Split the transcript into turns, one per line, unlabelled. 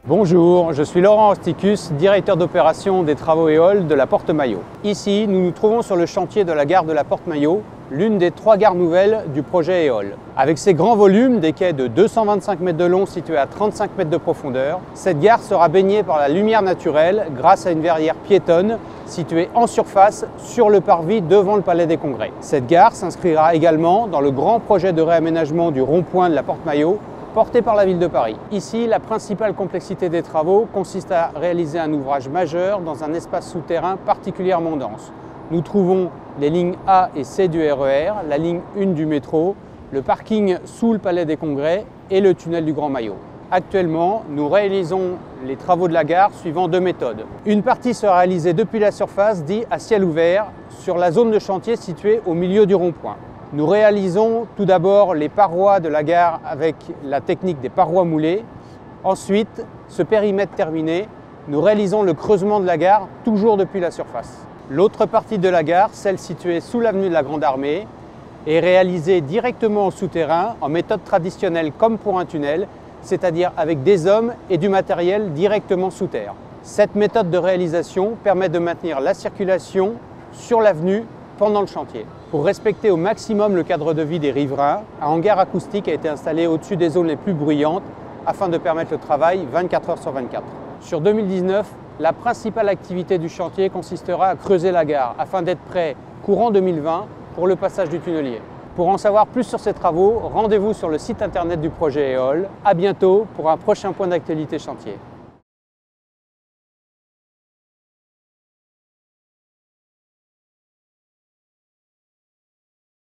Bonjour, je suis Laurent Osticus, directeur d'opération des travaux éoles de la Porte-Maillot. Ici, nous nous trouvons sur le chantier de la gare de la Porte-Maillot, l'une des 3 gares nouvelles du projet éole. Avec ses grands volumes, des quais de 225 mètres de long situés à 35 mètres de profondeur, cette gare sera baignée par la lumière naturelle grâce à une verrière piétonne située en surface sur le parvis devant le Palais des Congrès. Cette gare s'inscrira également dans le grand projet de réaménagement du rond-point de la Porte-Maillot porté par la ville de Paris. Ici, la principale complexité des travaux consiste à réaliser un ouvrage majeur dans un espace souterrain particulièrement dense. Nous trouvons les lignes A et C du RER, la ligne 1 du métro, le parking sous le Palais des Congrès et le tunnel du Grand Maillot. Actuellement, nous réalisons les travaux de la gare suivant 2 méthodes. Une partie sera réalisée depuis la surface, dit à ciel ouvert, sur la zone de chantier située au milieu du rond-point. Nous réalisons tout d'abord les parois de la gare avec la technique des parois moulées. Ensuite, ce périmètre terminé, nous réalisons le creusement de la gare, toujours depuis la surface. L'autre partie de la gare, celle située sous l'avenue de la Grande Armée, est réalisée directement au souterrain en méthode traditionnelle comme pour un tunnel, c'est-à-dire avec des hommes et du matériel directement sous terre. Cette méthode de réalisation permet de maintenir la circulation sur l'avenue pendant le chantier. Pour respecter au maximum le cadre de vie des riverains, un hangar acoustique a été installé au-dessus des zones les plus bruyantes afin de permettre le travail 24 heures sur 24. Sur 2019, la principale activité du chantier consistera à creuser la gare afin d'être prêt courant 2020 pour le passage du tunnelier. Pour en savoir plus sur ces travaux, rendez-vous sur le site internet du projet éole. À bientôt pour un prochain point d'actualité chantier.